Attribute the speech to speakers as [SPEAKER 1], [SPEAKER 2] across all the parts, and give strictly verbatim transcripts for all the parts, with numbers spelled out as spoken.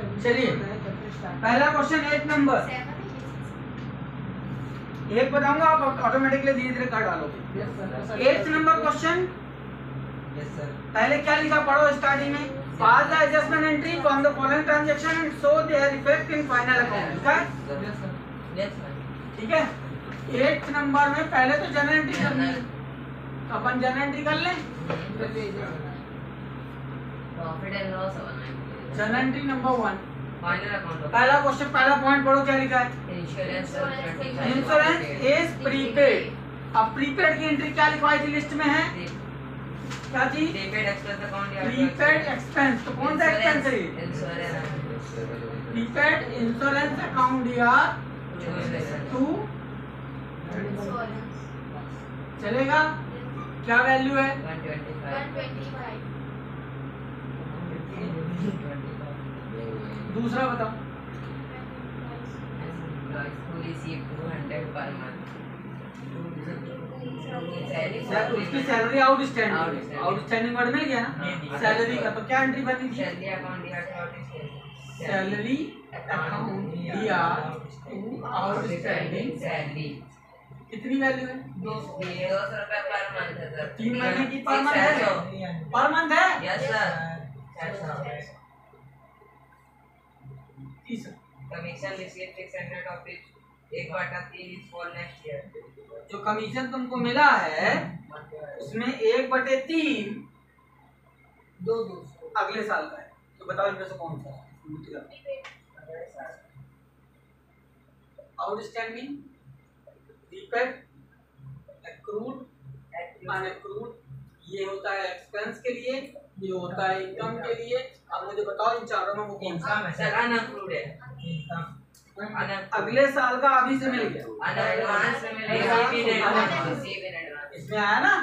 [SPEAKER 1] चलिए पहला क्वेश्चन एक नंबर एक बताऊंगा, आप ऑटोमेटिकली धीरे धीरे कर डालोगे। एट नंबर क्वेश्चन, पहले क्या लिखा पढ़ो स्टार्टिंग में, pass the adjustment entry from the following transaction and show their effect in final account, लिखा है ठीक है। एट नंबर में पहले तो जनरल एंट्री करनी है, तो अपन जनरल एंट्री कर लें।
[SPEAKER 2] Profit and loss
[SPEAKER 1] general entry number one,
[SPEAKER 2] final account,
[SPEAKER 1] पहला क्वेश्चन पहला पॉइंट पढ़ो, क्या लिखा है,
[SPEAKER 2] इंश्योरेंस
[SPEAKER 1] इंश्योरेंस इज प्रीपेड। अब प्रीपेड की एंट्री क्या लिखवाई थी लिस्ट में है, क्या थी,
[SPEAKER 2] प्रीपेड एक्सपेंस अकाउंट या
[SPEAKER 1] प्रीपेड एक्सपेंस। तो कौन सा एक्सपेंस है ये,
[SPEAKER 2] इंश्योरेंस
[SPEAKER 1] प्रीपेड इंश्योरेंस अकाउंट या टू चलेगा। क्या वैल्यू है,
[SPEAKER 2] वन ट्वेंटी फाइव,
[SPEAKER 1] दूसरा बताओ, सर उसकी सैलरी आउटस्टैंडिंग, आउटस्टैंडिंग वर्ड मिल गया ना सैलरी का, तो क्या एंट्री भरनी थी,
[SPEAKER 2] सैलरी अकाउंट या
[SPEAKER 1] सैलरी अकाउंट या टू आउटस्टैंडिंग
[SPEAKER 2] सैलरी।
[SPEAKER 1] कितनी वैल्यू है,
[SPEAKER 2] दो सौ रुपए पर मंथ है सर,
[SPEAKER 1] तीन महीने की पर मंथ है, पर मंथ है।
[SPEAKER 2] Yes sir. Commission receive six hundred of each एक बटा तीन इज फॉर नेक्स्ट ईयर।
[SPEAKER 1] जो कमीशन तुमको मिला है उसमें एक बटे तीन दो दो अगले साल का है, तो बताओ इनमें से कौन सा आउटस्टैंडिंग, प्रीपेड, एक्रूड, अनएक्रूड, ये होता है एक्सपेंस के लिए, ये होता है इनकम के लिए। अब मुझे बताओ इन चारों में वो कौन सा है,
[SPEAKER 2] सर अनएक्रूड है,
[SPEAKER 1] अगले साल का अभी से मिल गया,
[SPEAKER 2] एडवांस में मिलेगा, रिसीव इन एडवांस
[SPEAKER 1] इसमें आया ना,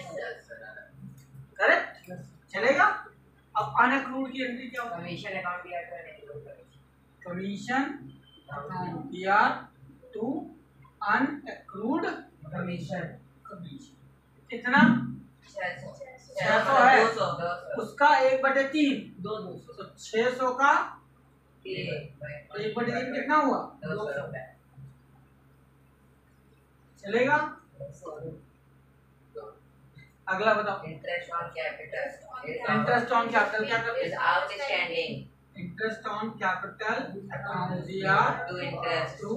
[SPEAKER 1] करेक्ट चलेगा। अब अनएक्रूड की एंट्री क्या होगी,
[SPEAKER 2] कमीशन अकाउंट या अनएक्रूड
[SPEAKER 1] कमीशन अकाउंट या टू अनएक्रूड
[SPEAKER 2] कमीशन,
[SPEAKER 1] कमीशन कितना
[SPEAKER 2] छह सौ
[SPEAKER 1] छह सौ है,
[SPEAKER 2] दो सौ दो सौ
[SPEAKER 1] उसका एक बटे तीन दो दो सौ, तो छह सौ का एक बटे तीन कितना हुआ,
[SPEAKER 2] दो सौ रुपए
[SPEAKER 1] चलेगा। अगला बताओ,
[SPEAKER 2] interest on capital,
[SPEAKER 1] interest on capital क्या करते
[SPEAKER 2] इज
[SPEAKER 1] हैं,
[SPEAKER 2] outstanding
[SPEAKER 1] interest on capital account या
[SPEAKER 2] टू इंटरेस्ट
[SPEAKER 1] टू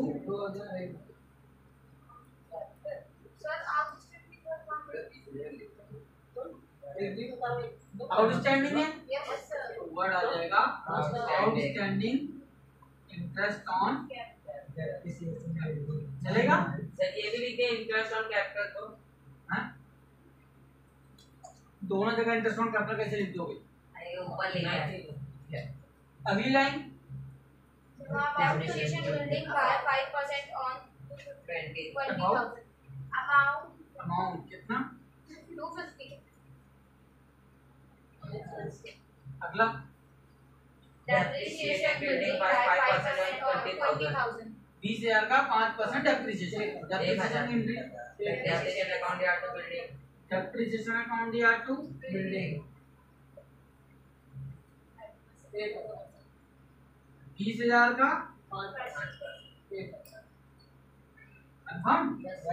[SPEAKER 1] आउटस्टैंडिंग है, वर्ड आ जाएगा आउटस्टैंडिंग इंटरेस्ट ऑन चलेगा।
[SPEAKER 2] सर ये भी लिखे इंटरेस्ट ऑन कैपिटल को,
[SPEAKER 1] हाँ दोनों जगह इंटरेस्ट ऑन कैपिटल कैसे लिख दोगे,
[SPEAKER 2] ये ऊपर लिखा है।
[SPEAKER 1] अगली line
[SPEAKER 3] depreciation building by five percent on
[SPEAKER 2] twenty
[SPEAKER 3] twenty thousand. Amount
[SPEAKER 1] amount कितना,
[SPEAKER 3] two fifty.
[SPEAKER 1] अगला
[SPEAKER 3] Depreciation building by five percent on twenty thousand.
[SPEAKER 1] बीस हजार का पाँच percent depreciation, depreciation
[SPEAKER 2] depreciation account या टू बिल्डिंग,
[SPEAKER 1] डेप्रिसिएशन अकाउंट या to building बीस हजार का कंफर्म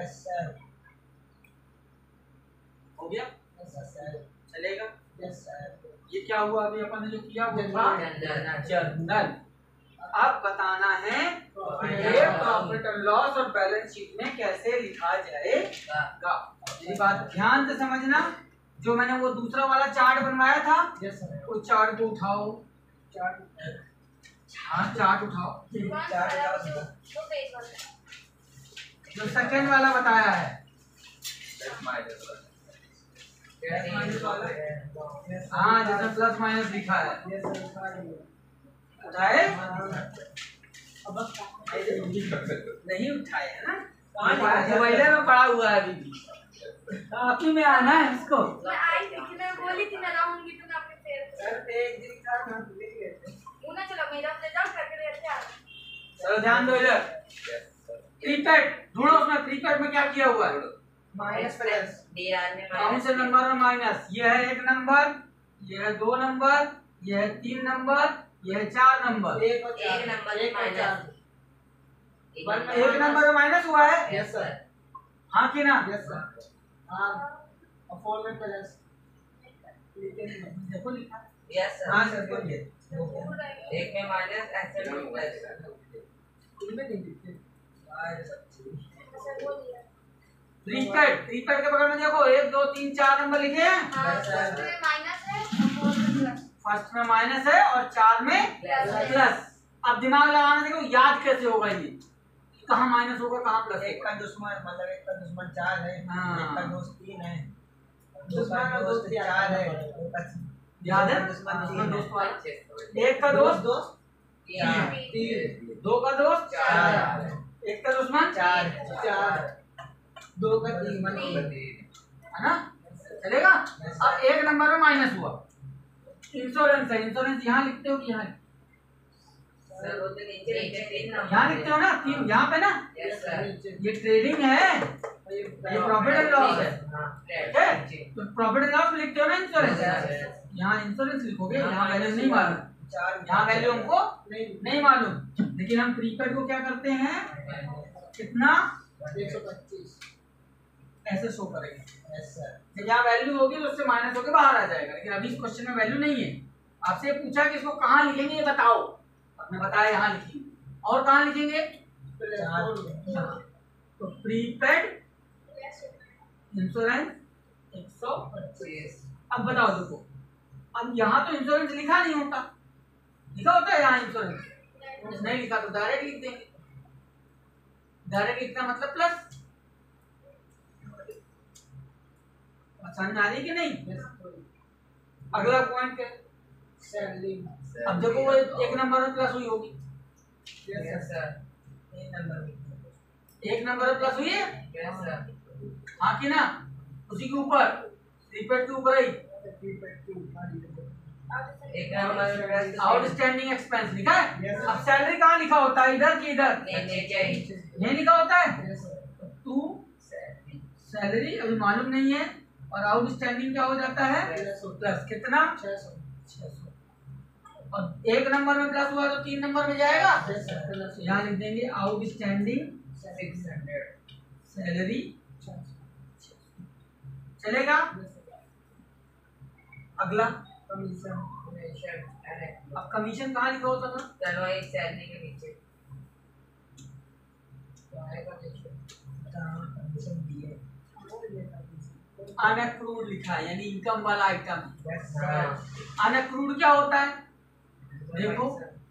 [SPEAKER 1] हो गया, चलेगा। ये क्या हुआ अभी अपन ने जो किया वो था जर्नल। अब बताना है ये प्रॉफिट एंड लॉस और बैलेंस शीट में कैसे लिखा जाएगा। ये बात ध्यान से समझना, जो मैंने वो दूसरा वाला चार्ट बनवाया था वो चार्ट को उठाओ, चार्ट हाँ चार्ट उठाओ, जो सेकंड वाला बताया है हाँ जैसे प्लस माइनस लिखा है उठाए नहीं उठाए है ना, मोबाइल में पड़ा हुआ है अभी भी, आप ही में आना है इसको।
[SPEAKER 3] मैं आई थी कि मैं बोली थी मैं रहूंगी तो मैं अपने फिर
[SPEAKER 1] एक दिन का हम भूल गए थे।
[SPEAKER 3] उन्हें चलो मेरा अपने जाओ करके लेते आ।
[SPEAKER 1] चलो ध्यान दो इधर, प्रीपेड ढूंढो, उसमें प्रीपेड में क्या किया हुआ है,
[SPEAKER 2] माइनस प्लस डीआर में
[SPEAKER 1] कौन से नंबर में माइनस, ये है एक नंबर, ये है दो नंबर, ये है तीन नंबर, ये है चार नंबर।
[SPEAKER 4] एक और
[SPEAKER 2] एक नंबर
[SPEAKER 4] एक और चार
[SPEAKER 1] एक नंबर में माइनस हुआ है।
[SPEAKER 4] Yes sir.
[SPEAKER 1] हाँ कि ना?
[SPEAKER 4] Yes sir. हाँ और फोर में प्लस
[SPEAKER 1] देखो लिखा है।
[SPEAKER 2] Yes sir.
[SPEAKER 4] हाँ सर बोलिए।
[SPEAKER 2] एक में माइनस एक्सेल में प्लस।
[SPEAKER 4] इनमें नहीं लिखते
[SPEAKER 1] प्रीपेड प्रीपेड के बगल में देखो एक दो तीन चार नंबर लिखे हैं।
[SPEAKER 3] फर्स्ट में माइनस है और फोर में प्लस।
[SPEAKER 1] फर्स्ट में माइनस है और चार में प्लस। अब दिमाग लगाना, देखो याद कैसे होगा ये, कहाँ माइनस होगा कहाँ प्लस।
[SPEAKER 4] एक का दुश्मन मतलब एक का दुश्मन चार है,
[SPEAKER 1] हाँ।
[SPEAKER 4] एक का दोस्त तीन है, दुश्मन का दोस्त चार है,
[SPEAKER 1] याद है?
[SPEAKER 4] दुश्मन
[SPEAKER 1] दुश्मन
[SPEAKER 4] तीन
[SPEAKER 1] दोस्त
[SPEAKER 4] है।
[SPEAKER 1] वाला। एक का दोस्त
[SPEAKER 4] दोस्त
[SPEAKER 2] चार।
[SPEAKER 4] तीन,
[SPEAKER 1] दो का दोस्त
[SPEAKER 2] चार।
[SPEAKER 1] एक का दुश्मन
[SPEAKER 4] चार चार, दो का तीन
[SPEAKER 1] है ना? चलेगा। अब एक नंबर में माइनस हुआ, इंश्योरेंस है। इंश्योरेंस यहाँ लिखते हो कि यहाँ?
[SPEAKER 2] सर वो तो नीचे नीचे तीन नंबर
[SPEAKER 1] यहाँ लिखते हो ना, तीन यहाँ पे ना।
[SPEAKER 2] Yes sir.
[SPEAKER 1] ये ट्रेडिंग है, ये प्रॉफिट एंड लॉस है।
[SPEAKER 2] हाँ
[SPEAKER 1] ठीक है? तो प्रॉफिट एंड लॉस में लिखते हो ना इंश्योरेंस। यहाँ इंश्योरेंस लिखोगे, यहाँ वैल्यू नहीं मालूम, यहाँ वैल्यू हमको नहीं मालूम। लेकिन हम प्रीपेड को क्या करते हैं, कितना
[SPEAKER 4] एक सौ पच्चीस
[SPEAKER 1] ऐसे शो करेंगे।
[SPEAKER 4] Yes sir.
[SPEAKER 1] जब यहाँ वैल्यू होगी तो उससे माइनस होकर बाहर आ जाएगा। लेकिन अभी इस क्वेश्चन में वैल्यू नहीं है। आपसे पूछा कि इसको कहाँ लिखेंगे ये बताओ, आपने बताया यहाँ लिखेंगे। और कहाँ लिखेंगे? तो प्रीपेड इंश्योरेंस एक सौ
[SPEAKER 2] पच्चीस।
[SPEAKER 1] अब बताओ, देखो अब यहाँ तो इंश्योरेंस लिखा नहीं होता, लिखा होता है यहाँ इंश्योरेंस नहीं लिखा तो डायरेक्ट लिख देंगे। डायरेक्ट लिखना मतलब प्लस। समझ आ रही कि नहीं? अगला पॉइंट क्या?
[SPEAKER 4] सैलरी।
[SPEAKER 1] अब देखो वो एक नंबर में प्लस हुई होगी।
[SPEAKER 2] Yes sir.
[SPEAKER 4] एक नंबर में
[SPEAKER 1] एक नंबर में प्लस हुई है,
[SPEAKER 2] यस सर।
[SPEAKER 1] हाँ कि ना? उसी के ऊपर प्रीपेड के ऊपर ही
[SPEAKER 2] एक नंबर में प्लस
[SPEAKER 1] आउटस्टैंडिंग एक्सपेंस लिखा है।
[SPEAKER 4] Yes, sir.
[SPEAKER 1] अब सैलरी कहाँ लिखा होता है, इधर कि इधर?
[SPEAKER 2] नीचे नीचे
[SPEAKER 1] नहीं लिखा होता है।
[SPEAKER 4] Yes sir.
[SPEAKER 1] टू सैलरी अभी मालूम नहीं है, और आउटस्टैंडिंग क्या हो जाता है, प्लस कितना,
[SPEAKER 4] छह सौ।
[SPEAKER 1] छह सौ। और एक नंबर में प्लस हुआ तो तीन नंबर में जाएगा।
[SPEAKER 4] Yes sir. प्लस
[SPEAKER 1] यहाँ लिख देंगे आउटस्टैंडिंग
[SPEAKER 2] सिक्स हंड्रेड।
[SPEAKER 1] सैलरी चलेगा। अगला
[SPEAKER 4] कमीशन।
[SPEAKER 1] अब कमीशन कहाँ लिखा होता था?
[SPEAKER 2] चलो एक सैलरी के नीचे
[SPEAKER 4] कमीशन दिए।
[SPEAKER 1] अनअक्रूड लिखा है, यानी इनकम वाला आइटम।
[SPEAKER 4] Yes sir.
[SPEAKER 1] अनअक्रूड क्या होता है? देखो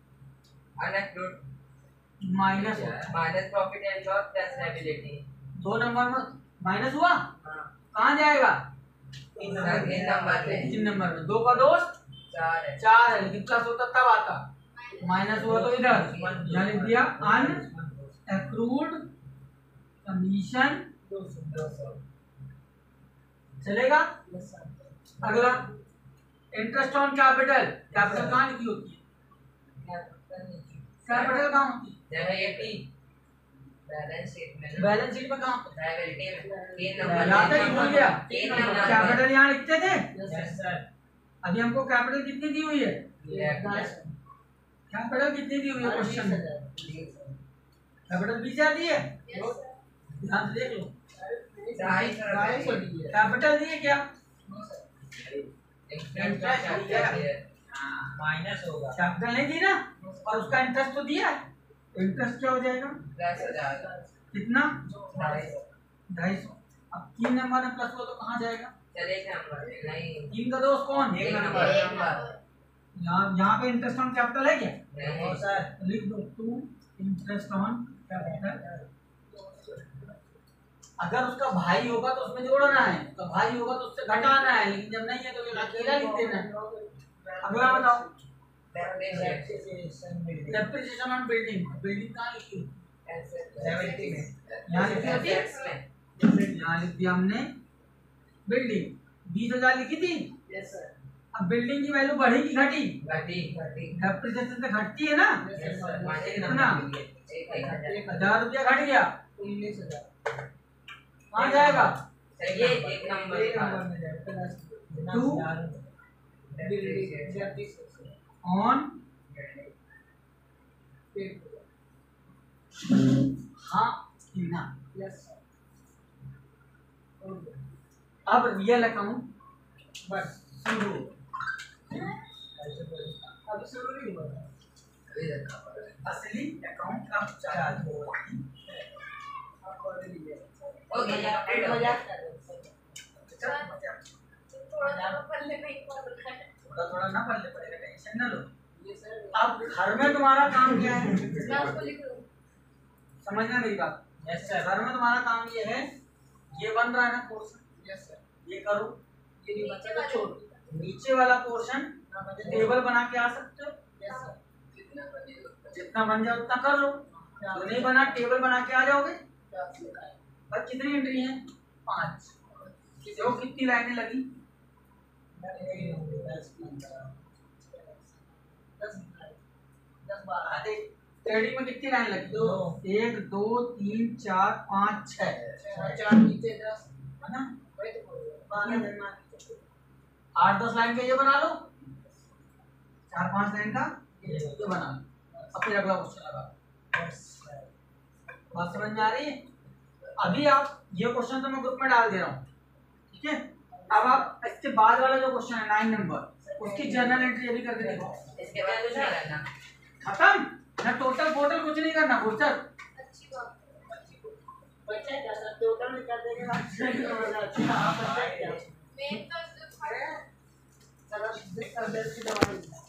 [SPEAKER 2] अनअक्रूड
[SPEAKER 1] माइनस होता है।
[SPEAKER 2] Minus profit and loss plus liability.
[SPEAKER 1] दो नंबर में माइनस हुआ,
[SPEAKER 2] हाँ
[SPEAKER 1] कहाँ जाएगा?
[SPEAKER 4] तीन
[SPEAKER 2] सर
[SPEAKER 4] नंबर
[SPEAKER 2] तीन नंबर पे
[SPEAKER 1] तीन नंबर में। दो का दोस्त
[SPEAKER 2] चार है।
[SPEAKER 1] चार है, लेकिन प्लस होता तब आता, माइनस हुआ तो इधर। यहाँ लिख दिया अनअक्रूड कमीशन
[SPEAKER 4] दो सौ। दो सौ।
[SPEAKER 1] चलेगा।
[SPEAKER 4] Yes sir.
[SPEAKER 1] अगला इंटरेस्ट ऑन कैपिटल। कैपिटल कहाँ लिखी होती है? कैपिटल कहाँ होती है?
[SPEAKER 2] जगह ये टी बैलेंस शीट में ना
[SPEAKER 1] बैलेंस शीट में कहाँ?
[SPEAKER 2] लायबिलिटी में तीन नंबर।
[SPEAKER 1] यहाँ तक ही भूल गया।
[SPEAKER 2] तीन नंबर
[SPEAKER 1] कैपिटल यहाँ लिखते थे।
[SPEAKER 4] Yes sir.
[SPEAKER 1] अभी हमको कैपिटल कितनी दी हुई है?
[SPEAKER 2] Yes.
[SPEAKER 1] कैपिटल कितनी दी हुई है क्वेश्चन में? कैपिटल बीस हजार दी है, ध्यान से देख लो।
[SPEAKER 2] ढाई सौ
[SPEAKER 4] ढाई सौ
[SPEAKER 2] रुपए।
[SPEAKER 4] दिए।
[SPEAKER 1] कैपिटल दिए क्या?
[SPEAKER 2] इंटरेस्ट है।
[SPEAKER 4] माइनस होगा।
[SPEAKER 1] कैपिटल नहीं दी ना, और उसका इंटरेस्ट तो दिया है। इंटरेस्ट क्या हो जाएगा?
[SPEAKER 2] दस हजार।
[SPEAKER 1] कितना?
[SPEAKER 2] ढाई सौ।
[SPEAKER 1] ढाई सौ। अब तीन नंबर में प्लस हुआ तो कहाँ जाएगा?
[SPEAKER 2] चले नंबर नहीं
[SPEAKER 1] तीन का दोस्त कौन?
[SPEAKER 2] एक नंबर नंबर
[SPEAKER 1] यहाँ यहाँ पे इंटरेस्ट ऑन कैपिटल है क्या?
[SPEAKER 2] नहीं
[SPEAKER 4] सर।
[SPEAKER 1] लिख दो टू इंटरेस्ट ऑन कैपिटल। अगर उसका भाई होगा तो उसमें जोड़ना है, उसका भाई होगा तो उससे घटाना है, लेकिन जब नहीं है तो ये अकेला लिख देना है। अगला बताओ। Depreciation on building. बिल्डिंग कहाँ लिखी होती
[SPEAKER 4] लायबिलिटी में।
[SPEAKER 1] है? यहाँ लिखी होती है। यहाँ लिख दिया हमने बिल्डिंग, बीस हजार लिखी थी।
[SPEAKER 4] Yes sir.
[SPEAKER 1] अब बिल्डिंग की वैल्यू बढ़ी की घटी?
[SPEAKER 2] घटी घटी
[SPEAKER 1] डेप्रिसिएशन से घटती है ना।
[SPEAKER 4] Yes sir.
[SPEAKER 1] कितना?
[SPEAKER 2] एक हजार।
[SPEAKER 1] हजार रुपया घट गया,
[SPEAKER 4] उन्नीस हजार।
[SPEAKER 1] कहाँ जाएगा?
[SPEAKER 2] सही है एक नंबर
[SPEAKER 4] एक
[SPEAKER 2] का
[SPEAKER 4] नंबर में जाएगा।
[SPEAKER 1] To
[SPEAKER 4] building.
[SPEAKER 1] ऑन हाँ कि ना। अब रियल अकाउंट
[SPEAKER 4] बस शुरू। अभी शुरू नहीं हुआ।
[SPEAKER 2] अभी रखा पड़ा है।
[SPEAKER 1] असली अकाउंट का चार्ज हो
[SPEAKER 4] आप और लिए।
[SPEAKER 2] ओके ये अपडेट हो
[SPEAKER 4] मजाक
[SPEAKER 2] गया।
[SPEAKER 4] कर रहे
[SPEAKER 3] थोड़ा थोड़ा पल्ले नहीं पड़ रहा है।
[SPEAKER 1] थोड़ा थोड़ा ना पढ़ने पड़ेगा, टेंशन ना लो।
[SPEAKER 4] ये सर
[SPEAKER 1] अब घर में तुम्हारा काम क्या है?
[SPEAKER 3] मैं उसको लिख लूँ।
[SPEAKER 1] समझना मेरी बात।
[SPEAKER 4] Yes sir.
[SPEAKER 1] घर में तुम्हारा काम ये है, ये बन रहा है ना पोर्शन,
[SPEAKER 4] यस सर।
[SPEAKER 1] ये करो।
[SPEAKER 4] ये नहीं बचा तो छोड़।
[SPEAKER 1] नीचे वाला पोर्शन
[SPEAKER 4] ना बचे
[SPEAKER 1] टेबल बना के आ सकते हो,
[SPEAKER 4] यस सर।
[SPEAKER 2] जितना बनेगा
[SPEAKER 1] जितना बन जाए उतना कर लो। जो नहीं बना टेबल बना के आ जाओगे। बस कितनी एंट्री है? पांच। देखो कितनी लाइनें लगी। आधे ट्रेडिंग में कितनी लाइन लगी?
[SPEAKER 4] दो।
[SPEAKER 1] एक दो तीन चार पाँच छह,
[SPEAKER 4] चार नीचे दस
[SPEAKER 1] है ना?
[SPEAKER 4] वही तो बोल रहे हैं। बारह दिन मान के चलो।
[SPEAKER 1] आठ दस लाइन का ये बना लो, चार पांच लाइन का ये बना लो। अब फिर अगला क्वेश्चन लगा। बात समझ में आ रही है? अभी आप ये क्वेश्चन तो मैं ग्रुप में डाल दे रहा हूँ, ठीक है? अब आप इसके बाद वाला जो क्वेश्चन है नाइन नंबर, उसकी जर्नल एंट्री अभी करके देखो।
[SPEAKER 2] इसके बाद कुछ नहीं करना।
[SPEAKER 1] खत्म ना, टोटल फोटल कुछ नहीं करना। फुर्सत
[SPEAKER 3] अच्छी बात है।
[SPEAKER 4] बच्चा क्या सर टोटल में कर देंगे ना। अच्छा आप बच्चा क्या
[SPEAKER 3] मेन तो जो था
[SPEAKER 4] सर आप जिस सर्विस की दवाई